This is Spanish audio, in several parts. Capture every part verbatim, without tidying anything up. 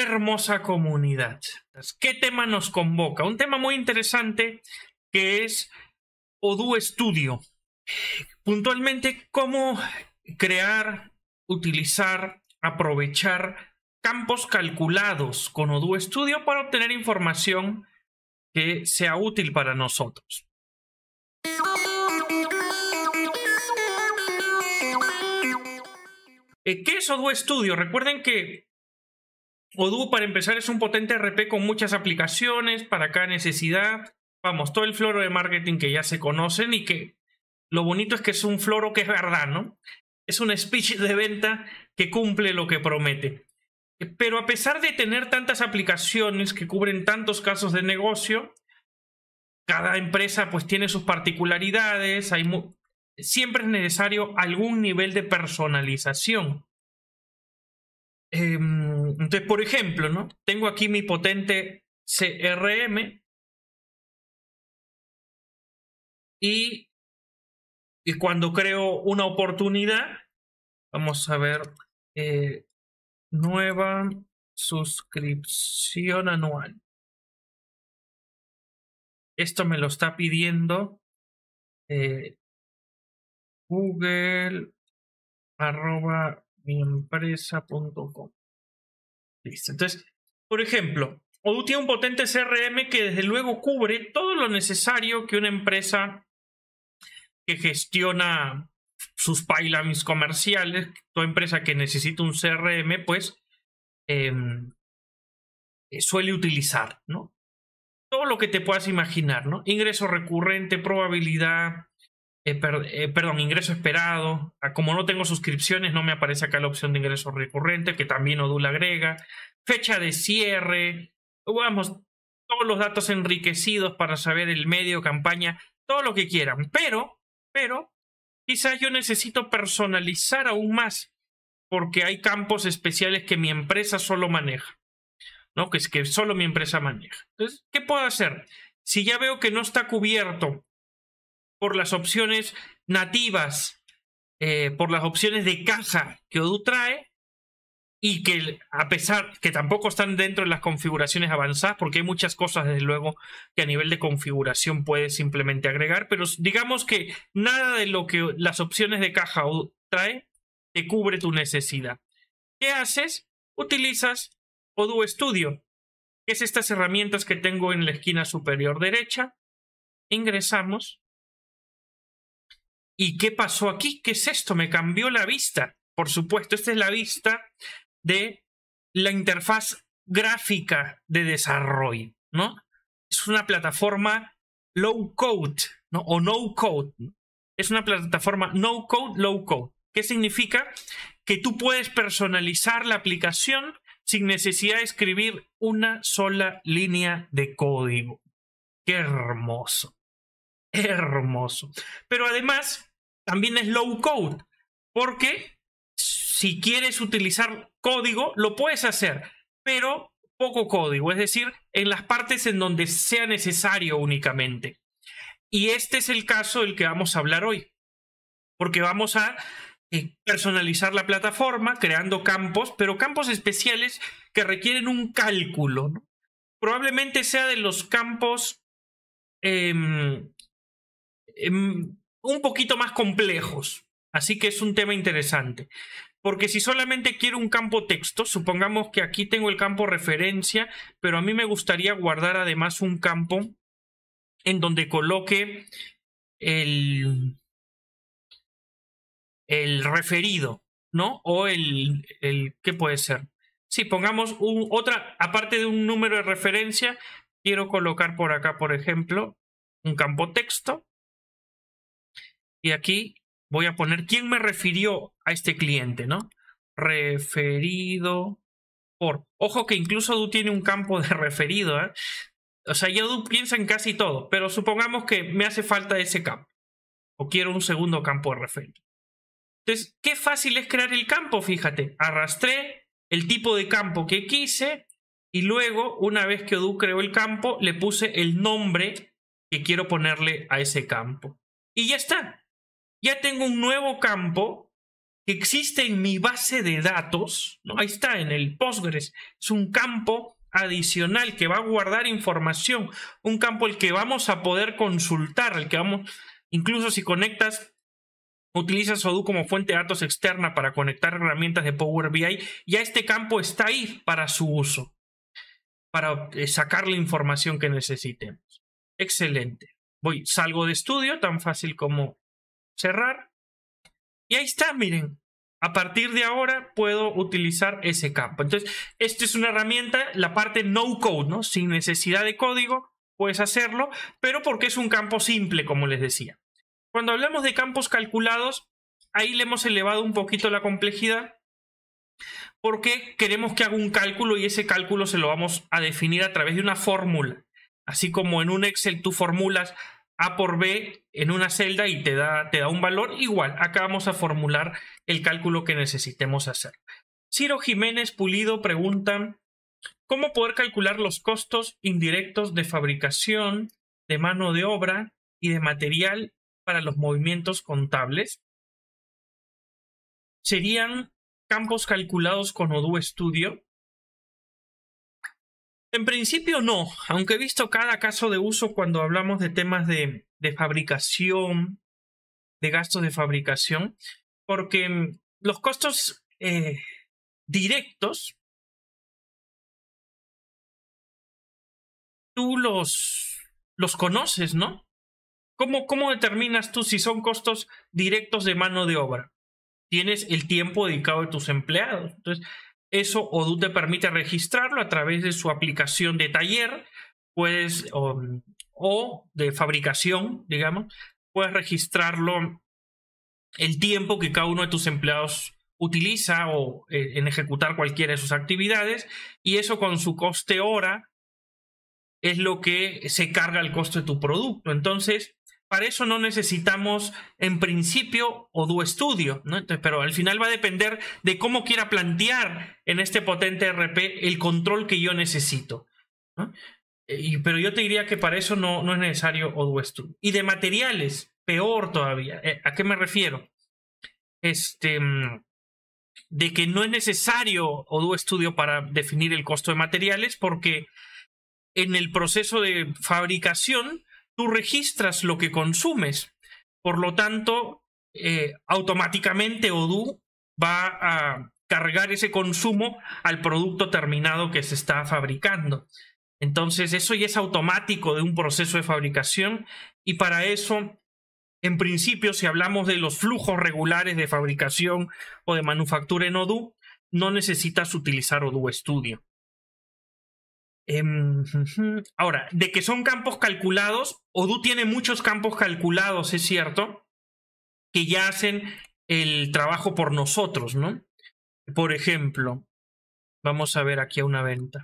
hermosa comunidad. ¿Qué tema nos convoca? Un tema muy interesante que es Odoo Studio. Puntualmente, cómo crear, utilizar, aprovechar campos calculados con Odoo Studio para obtener información que sea útil para nosotros. ¿Qué es Odoo Studio? Recuerden que Odoo, para empezar, es un potente R P con muchas aplicaciones para cada necesidad. Vamos, todo el floro de marketing que ya se conocen y que lo bonito es que es un floro que es verdad, ¿no? Es un speech de venta que cumple lo que promete. Pero a pesar de tener tantas aplicaciones que cubren tantos casos de negocio, cada empresa pues tiene sus particularidades, hay siempre es necesario algún nivel de personalización. Eh, entonces, por ejemplo, ¿no? Tengo aquí mi potente C R M y, y cuando creo una oportunidad, vamos a ver, eh, nueva suscripción anual. Esto me lo está pidiendo eh, Google arroba miempresa punto com. Listo. Entonces, por ejemplo, Odoo tiene un potente C R M que desde luego cubre todo lo necesario que una empresa que gestiona sus pipelines comerciales, toda empresa que necesita un C R M, pues eh, suele utilizar, ¿no? Todo lo que te puedas imaginar, ¿no? Ingreso recurrente, probabilidad, eh, per, eh, perdón, ingreso esperado. Como no tengo suscripciones, no me aparece acá la opción de ingreso recurrente, que también Odoo la agrega. Fecha de cierre, vamos, todos los datos enriquecidos para saber el medio, campaña, todo lo que quieran. Pero, pero, quizás yo necesito personalizar aún más, porque hay campos especiales que mi empresa solo maneja. ¿No? Que es que solo mi empresa maneja. Entonces, ¿qué puedo hacer? Si ya veo que no está cubierto por las opciones nativas, eh, por las opciones de caja que Odoo trae, y que a pesar que tampoco están dentro de las configuraciones avanzadas, porque hay muchas cosas, desde luego, que a nivel de configuración puedes simplemente agregar, pero digamos que nada de lo que las opciones de caja Odoo trae te cubre tu necesidad. ¿Qué haces? Utilizas Odoo Studio, que es estas herramientas que tengo en la esquina superior derecha. Ingresamos. ¿Y qué pasó aquí? ¿Qué es esto? Me cambió la vista. Por supuesto, esta es la vista de la interfaz gráfica de desarrollo, ¿no? Es una plataforma low code, ¿no? O no code. Es una plataforma no code, low code. ¿Qué significa? Que tú puedes personalizar la aplicación sin necesidad de escribir una sola línea de código. ¡Qué hermoso! Hermoso. Pero además, también es low code, porque si quieres utilizar código, lo puedes hacer, pero poco código, es decir, en las partes en donde sea necesario únicamente. Y este es el caso del que vamos a hablar hoy, porque vamos a personalizar la plataforma creando campos, pero campos especiales que requieren un cálculo, ¿no? Probablemente sea de los campos eh, eh, un poquito más complejos, así que es un tema interesante, porque si solamente quiero un campo texto, supongamos que aquí tengo el campo referencia, pero a mí me gustaría guardar además un campo en donde coloque el el referido, ¿no? O el, el ¿qué puede ser? Sí, pongamos un, otra, aparte de un número de referencia, quiero colocar por acá, por ejemplo, un campo texto. Y aquí voy a poner quién me refirió a este cliente, ¿no? Referido por. Ojo que incluso Odoo tiene un campo de referido, ¿eh? O sea, ya Odoo piensa en casi todo, pero supongamos que me hace falta ese campo. O quiero un segundo campo de referido. Entonces, qué fácil es crear el campo, fíjate. Arrastré el tipo de campo que quise y luego, una vez que Odoo creó el campo, le puse el nombre que quiero ponerle a ese campo. Y ya está. Ya tengo un nuevo campo que existe en mi base de datos, ¿no? Ahí está, en el Postgres. Es un campo adicional que va a guardar información, un campo el que vamos a poder consultar, el que vamos, incluso si conectas, utilizas Odoo como fuente de datos externa para conectar herramientas de Power B I, ya este campo está ahí para su uso, para sacar la información que necesitemos. Excelente. Voy, salgo de estudio, tan fácil como cerrar. Y ahí está, miren. A partir de ahora puedo utilizar ese campo. Entonces, esta es una herramienta, la parte no code, ¿no? Sin necesidad de código, puedes hacerlo, pero porque es un campo simple, como les decía. Cuando hablamos de campos calculados, ahí le hemos elevado un poquito la complejidad, porque queremos que haga un cálculo y ese cálculo se lo vamos a definir a través de una fórmula. Así como en un Excel tú formulas A por B en una celda y te da, te da un valor, igual, acá vamos a formular el cálculo que necesitemos hacer. Ciro Jiménez Pulido pregunta, ¿cómo poder calcular los costos indirectos de fabricación, de mano de obra y de material para los movimientos contables? ¿Serían campos calculados con Odoo Studio? En principio no, aunque he visto cada caso de uso cuando hablamos de temas de, de fabricación, de gastos de fabricación, porque los costos eh, directos, tú los, los conoces, ¿no? ¿Cómo, ¿Cómo determinas tú si son costos directos de mano de obra? Tienes el tiempo dedicado de tus empleados. Entonces, eso Odoo te permite registrarlo a través de su aplicación de taller, puedes, o, o de fabricación, digamos, puedes registrarlo el tiempo que cada uno de tus empleados utiliza o eh, en ejecutar cualquiera de sus actividades, y eso con su coste hora es lo que se carga el costo de tu producto. Entonces, para eso no necesitamos, en principio, Odoo Studio, ¿no? Entonces, pero al final va a depender de cómo quiera plantear en este potente R P el control que yo necesito, ¿no? Y, pero yo te diría que para eso no, no es necesario Odoo Studio. Y de materiales, peor todavía. ¿A qué me refiero? Este, de que no es necesario Odoo Studio para definir el costo de materiales, porque en el proceso de fabricación tú registras lo que consumes. Por lo tanto, eh, automáticamente Odoo va a cargar ese consumo al producto terminado que se está fabricando. Entonces, eso ya es automático de un proceso de fabricación, y para eso, en principio, si hablamos de los flujos regulares de fabricación o de manufactura en Odoo, no necesitas utilizar Odoo Studio. Ahora, de que son campos calculados, Odoo tiene muchos campos calculados, es cierto, que ya hacen el trabajo por nosotros, ¿no? Por ejemplo, vamos a ver aquí a una venta.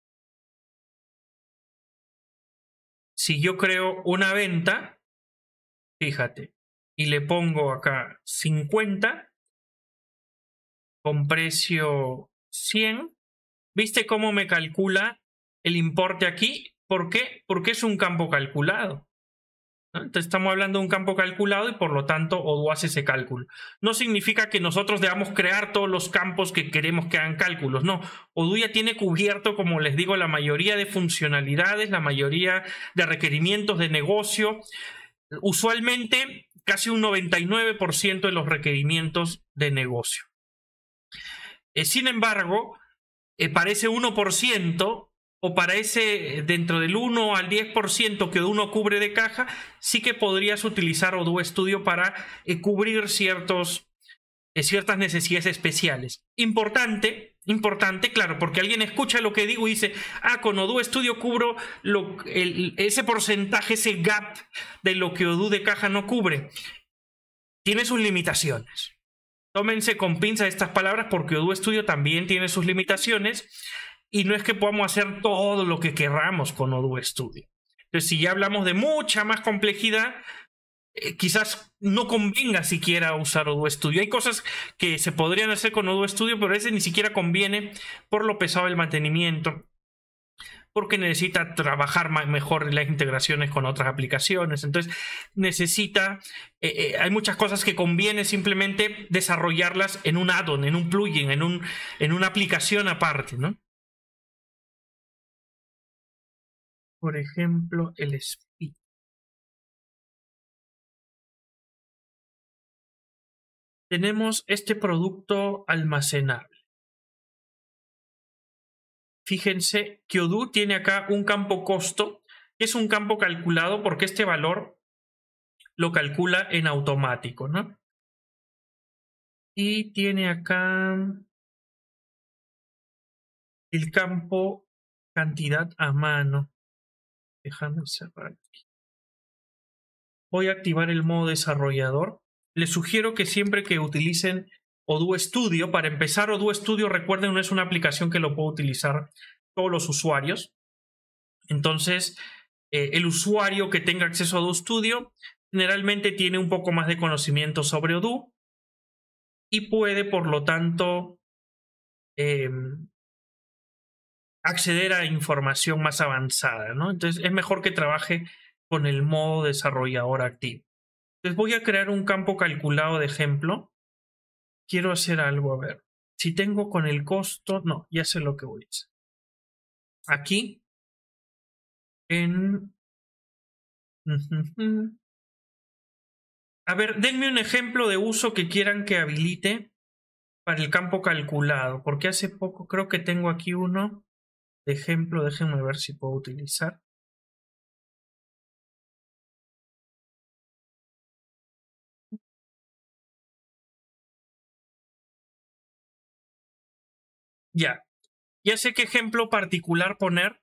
Si yo creo una venta, fíjate, y le pongo acá cincuenta con precio cien, ¿viste cómo me calcula el importe aquí? ¿Por qué? Porque es un campo calculado, ¿no? Entonces estamos hablando de un campo calculado y por lo tanto Odoo hace ese cálculo. No significa que nosotros debamos crear todos los campos que queremos que hagan cálculos, no. Odoo ya tiene cubierto, como les digo, la mayoría de funcionalidades, la mayoría de requerimientos de negocio. Usualmente casi un noventa y nueve por ciento de los requerimientos de negocio. Eh, sin embargo, eh, para ese uno por ciento o para ese dentro del uno al diez por ciento que uno cubre de caja, sí que podrías utilizar Odoo Studio para eh, cubrir ciertos, eh, ciertas necesidades especiales. Importante, importante, claro, porque alguien escucha lo que digo y dice, ah, con Odoo Studio cubro lo, el, ese porcentaje, ese gap de lo que Odoo de caja no cubre. Tiene sus limitaciones. Tómense con pinzas estas palabras porque Odoo Studio también tiene sus limitaciones. Y no es que podamos hacer todo lo que querramos con Odoo Studio. Entonces, si ya hablamos de mucha más complejidad, eh, quizás no convenga siquiera usar Odoo Studio. Hay cosas que se podrían hacer con Odoo Studio, pero a veces ni siquiera conviene por lo pesado del mantenimiento, porque necesita trabajar más, mejor las integraciones con otras aplicaciones. Entonces necesita, eh, eh, hay muchas cosas que conviene simplemente desarrollarlas en un add-on, en un plugin, en, un, en una aplicación aparte, ¿no? Por ejemplo, el speed. Tenemos este producto almacenable. Fíjense que Odoo tiene acá un campo costo, que es un campo calculado porque este valor lo calcula en automático, ¿no? Y tiene acá el campo cantidad a mano. Déjame cerrar aquí. Voy a activar el modo desarrollador. Les sugiero que siempre que utilicen Odoo Studio, para empezar, Odoo Studio, recuerden, no es una aplicación que lo puedo utilizar todos los usuarios. Entonces, eh, el usuario que tenga acceso a Odoo Studio generalmente tiene un poco más de conocimiento sobre Odoo y puede, por lo tanto, eh, acceder a información más avanzada, ¿no? Entonces, es mejor que trabaje con el modo desarrollador activo. Entonces, voy a crear un campo calculado de ejemplo. Quiero hacer algo, a ver. Si tengo con el costo, no, ya sé lo que voy a hacer. Aquí, en... A ver, denme un ejemplo de uso que quieran que habilite para el campo calculado, porque hace poco creo que tengo aquí uno de ejemplo. Déjenme ver si puedo utilizar. Ya, ya sé qué ejemplo particular poner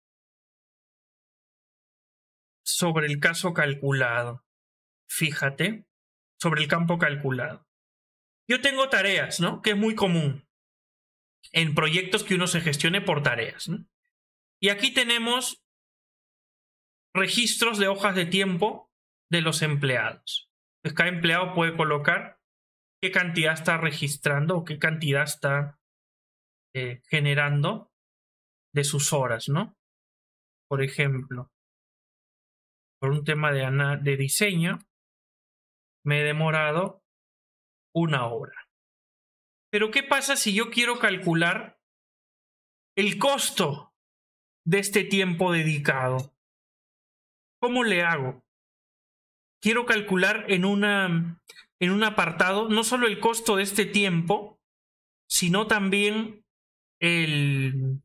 sobre el caso calculado. Fíjate, sobre el campo calculado. Yo tengo tareas, ¿no? Que es muy común en proyectos que uno se gestione por tareas, ¿no? Y aquí tenemos registros de hojas de tiempo de los empleados. Entonces, cada empleado puede colocar qué cantidad está registrando o qué cantidad está eh, generando de sus horas, ¿no? Por ejemplo, por un tema de, de diseño, me he demorado una hora. Pero ¿qué pasa si yo quiero calcular el costo de este tiempo dedicado? ¿Cómo le hago? Quiero calcular en, una, en un apartado no solo el costo de este tiempo, sino también el,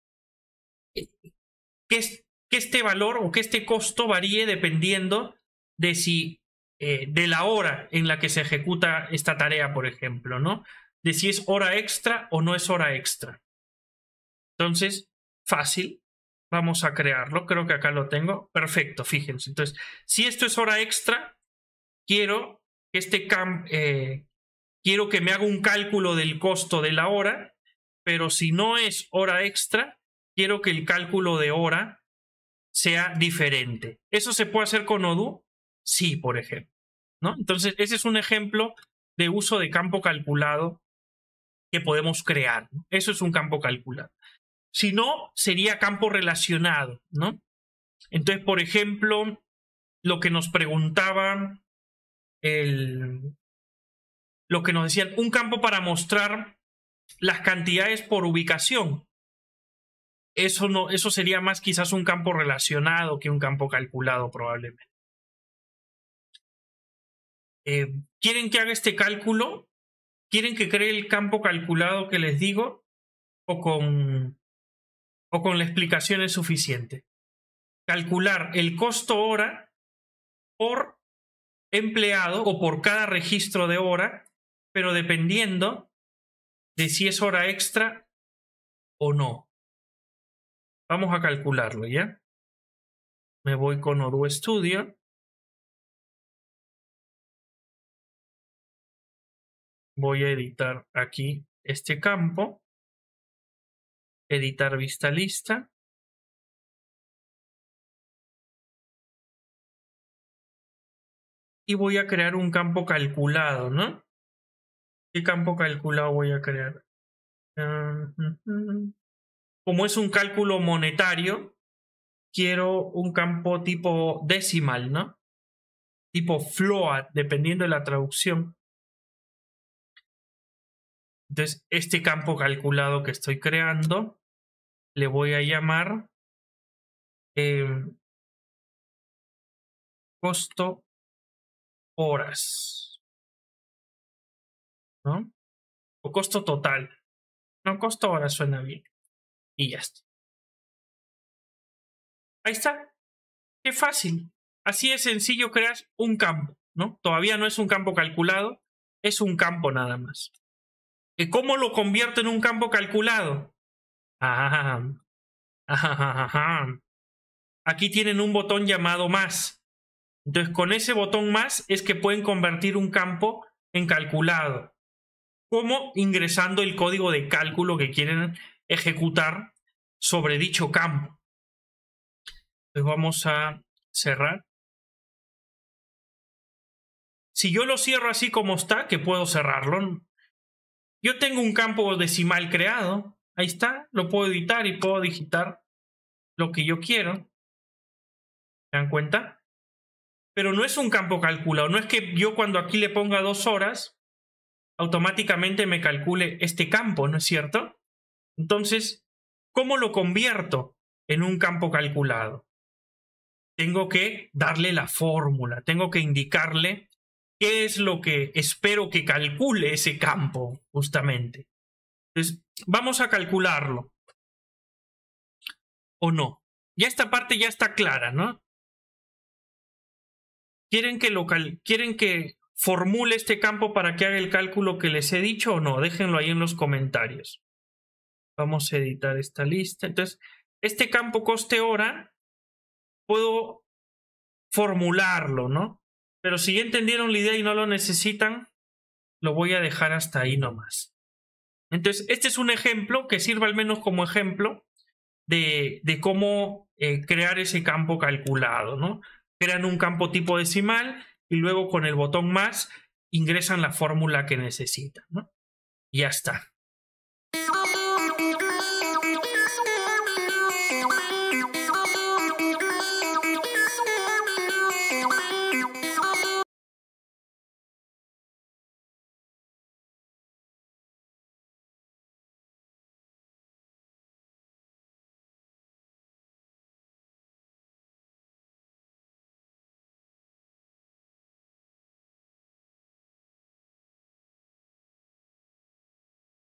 que, es, que este valor o que este costo varíe dependiendo de si eh, de la hora en la que se ejecuta esta tarea, por ejemplo, ¿no? De si es hora extra o no es hora extra. Entonces, fácil. Vamos a crearlo. Creo que acá lo tengo. Perfecto, fíjense. Entonces, si esto es hora extra, quiero que este cam eh, quiero que me haga un cálculo del costo de la hora, pero si no es hora extra, quiero que el cálculo de hora sea diferente. ¿Eso se puede hacer con Odoo? Sí, por ejemplo, ¿no? Entonces, ese es un ejemplo de uso de campo calculado que podemos crear, ¿no? Eso es un campo calculado. Si no, sería campo relacionado, ¿no? Entonces, por ejemplo, lo que nos preguntaban, el, lo que nos decían, un campo para mostrar las cantidades por ubicación. Eso, no, eso sería más quizás un campo relacionado que un campo calculado, probablemente. Eh, ¿Quieren que haga este cálculo? ¿Quieren que cree el campo calculado que les digo? ¿O con, o con la explicación es suficiente? Calcular el costo hora por empleado o por cada registro de hora, pero dependiendo de si es hora extra o no. Vamos a calcularlo, ¿ya? Me voy con Odoo Studio. Voy a editar aquí este campo. Editar vista lista. Y voy a crear un campo calculado, ¿no? ¿Qué campo calculado voy a crear? Uh, uh, uh. como es un cálculo monetario, quiero un campo tipo decimal, ¿no? Tipo float, dependiendo de la traducción. Entonces, este campo calculado que estoy creando, le voy a llamar eh, costo horas, ¿no? O costo total. No, costo horas suena bien. Y ya está. Ahí está. Qué fácil. Así es sencillo crear un campo, ¿no? Todavía no es un campo calculado, es un campo nada más. ¿Y cómo lo convierto en un campo calculado? Ah, ajá, ajá. Aquí tienen un botón llamado más. Entonces, con ese botón más es que pueden convertir un campo en calculado. ¿Cómo? Ingresando el código de cálculo que quieren ejecutar sobre dicho campo. Entonces vamos a cerrar. Si yo lo cierro así como está, que puedo cerrarlo. Yo tengo un campo decimal creado. Ahí está. Lo puedo editar y puedo digitar lo que yo quiero. ¿Se dan cuenta? Pero no es un campo calculado. No es que yo cuando aquí le ponga dos horas, automáticamente me calcule este campo, ¿no es cierto? Entonces, ¿cómo lo convierto en un campo calculado? Tengo que darle la fórmula. Tengo que indicarle qué es lo que espero que calcule ese campo, justamente. Entonces, vamos a calcularlo. ¿O no? Ya esta parte ya está clara, ¿no? ¿Quieren que, lo cal ¿Quieren que formule este campo para que haga el cálculo que les he dicho o no? Déjenlo ahí en los comentarios. Vamos a editar esta lista. Entonces, este campo coste hora puedo formularlo, ¿no? Pero si ya entendieron la idea y no lo necesitan, lo voy a dejar hasta ahí nomás. Entonces, este es un ejemplo que sirve al menos como ejemplo de, de cómo eh, crear ese campo calculado, ¿no? Crean un campo tipo decimal y luego con el botón más ingresan la fórmula que necesitan, ¿no? Y ya está.